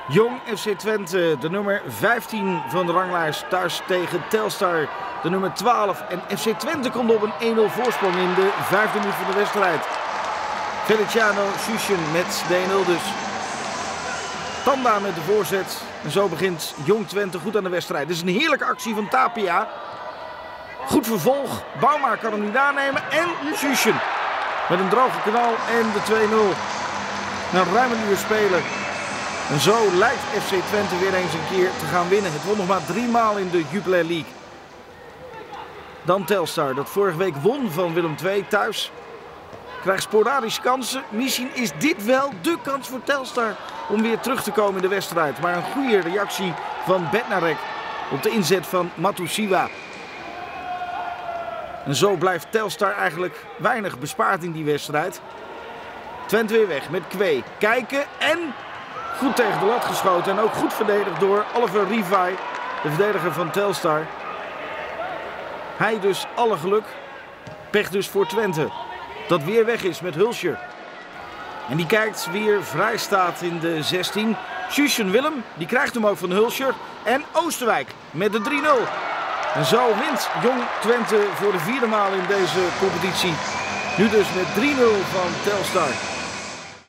Jong FC Twente, de nummer 15 van de ranglijst, thuis tegen Telstar, de nummer 12. En FC Twente komt op een 1-0 voorsprong in de 5e minuut van de wedstrijd. Feliciano Sushen met de 1-0 dus. Tanda met de voorzet. En zo begint Jong Twente goed aan de wedstrijd. Dit is een heerlijke actie van Tapia. Goed vervolg. Bouma kan hem niet aannemen. En Sushen met een droge knal en de 2-0. Na ruim een uur spelen. En zo lijkt FC Twente weer eens een keer te gaan winnen. Het won nog maar 3 maal in de Jupiler League. Dan Telstar, dat vorige week won van Willem II thuis. Krijgt sporadisch kansen. Misschien is dit wel de kans voor Telstar om weer terug te komen in de wedstrijd. Maar een goede reactie van Bednarek op de inzet van Matusiwa. En zo blijft Telstar eigenlijk weinig bespaard in die wedstrijd. Twente weer weg met Kwee. Kijken en goed tegen de lat geschoten. En ook goed verdedigd door Oliver Rivai, de verdediger van Telstar. Hij dus alle geluk. Pech dus voor Twente. Dat weer weg is met Hulscher. En die kijkt weer vrij staat in de 16. Sushen Willem, die krijgt hem ook van Hulscher. En Oosterwijk met de 3-0. En zo wint Jong Twente voor de 4e maal in deze competitie. Nu dus met 3-0 van Telstar.